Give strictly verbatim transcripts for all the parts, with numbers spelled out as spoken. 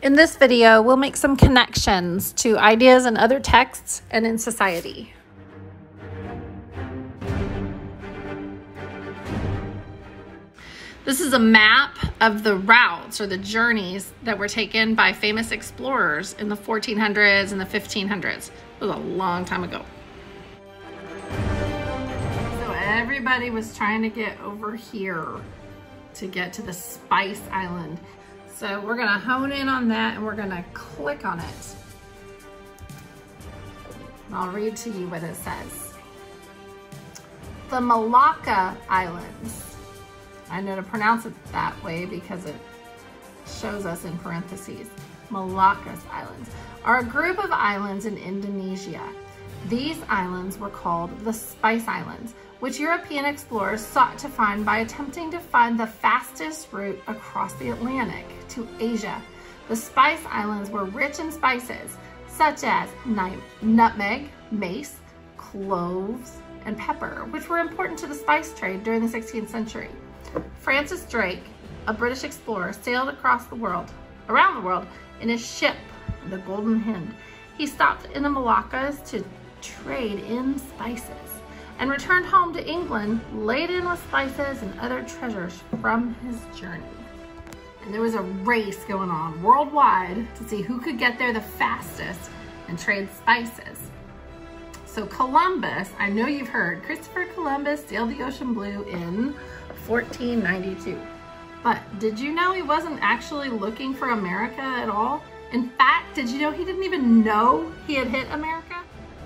In this video, we'll make some connections to ideas in other texts and in society. This is a map of the routes or the journeys that were taken by famous explorers in the fourteen hundreds and the fifteen hundreds. It was a long time ago. So everybody was trying to get over here to get to the Spice Island. So we're gonna hone in on that and we're gonna click on it. And I'll read to you what it says. The Malacca Islands. I know to pronounce it that way because it shows us in parentheses. Malacca Islands are a group of islands in Indonesia. These islands were called the Spice Islands, which European explorers sought to find by attempting to find the fastest route across the Atlantic to Asia. The Spice Islands were rich in spices, such as nutmeg, mace, cloves, and pepper, which were important to the spice trade during the sixteenth century. Francis Drake, a British explorer, sailed across the world, around the world, in his ship, the Golden Hind. He stopped in the Moluccas to trade in spices and returned home to England laden with spices and other treasures from his journey. And there was a race going on worldwide to see who could get there the fastest and trade spices. So Columbus, I know you've heard, Christopher Columbus sailed the ocean blue in fourteen ninety-two. But did you know he wasn't actually looking for America at all? In fact, did you know he didn't even know he had hit America?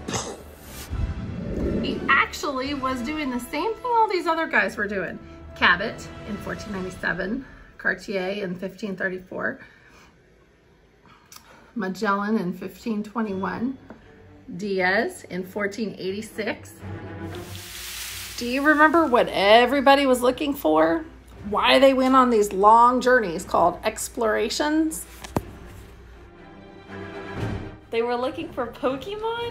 He actually was doing the same thing all these other guys were doing. Cabot in fourteen ninety-seven, Cartier in fifteen thirty-four, Magellan in fifteen twenty-one, Diaz in fourteen eighty-six. Do you remember what everybody was looking for? Why they went on these long journeys called explorations? They were looking for Pokemon?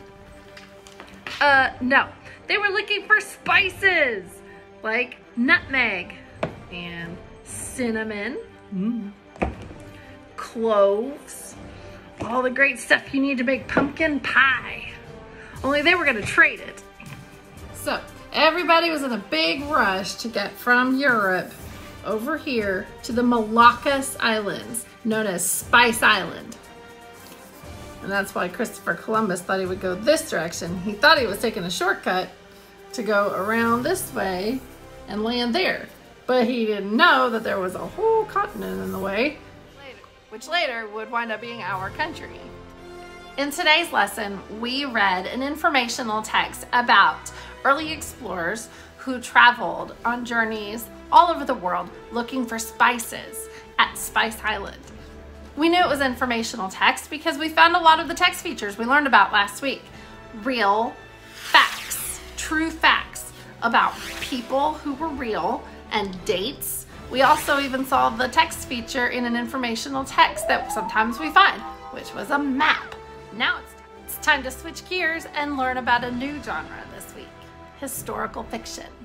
Uh, no. They were looking for spices like nutmeg and cinnamon, mm. cloves, all the great stuff you need to make pumpkin pie. Only they were gonna trade it. So everybody was in a big rush to get from Europe over here to the Malacca Islands, known as Spice Island. And that's why Christopher Columbus thought he would go this direction. He thought he was taking a shortcut to go around this way and land there. But he didn't know that there was a whole continent in the way, which later would wind up being our country. In today's lesson, we read an informational text about early explorers who traveled on journeys all over the world looking for spices at Spice Island. We knew it was informational text because we found a lot of the text features we learned about last week. Real facts, true facts about people who were real and dates. We also even saw the text feature in an informational text that sometimes we find, which was a map. Now it's, it's time to switch gears and learn about a new genre this week, historical fiction.